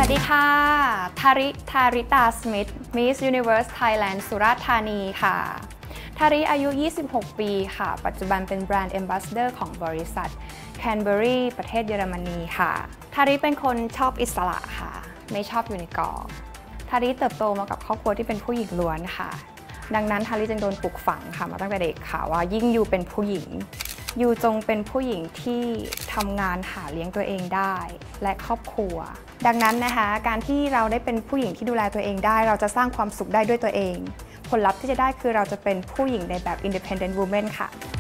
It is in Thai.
ดีค่ะทาริตาสมิธ Miss Universe Thailand สุราษฎร์ธานีค่ะทาริอายุ 26 ปีค่ะปัจจุบันเป็นแบรนด์ Ambassador ของบริษัท Canberry ประเทศเยอรมนีค่ะทาริเป็นคนชอบอิสระค่ะไม่ชอบอยู่ในกรอบทาริเติบโตมากับครอบครัวที่เป็นผู้หญิงล้วนค่ะดังนั้นทาริจึงโดนปลูกฝังค่ะมาตั้งแต่เด็กค่ะว่ายิ่งอยู่เป็นผู้หญิงอยู่จงเป็นผู้หญิงที่ทำงานหาเลี้ยงตัวเองได้และครอบครัวดังนั้นนะคะการที่เราได้เป็นผู้หญิงที่ดูแลตัวเองได้เราจะสร้างความสุขได้ด้วยตัวเองผลลัพธ์ที่จะได้คือเราจะเป็นผู้หญิงในแบบ Independent Woman ค่ะ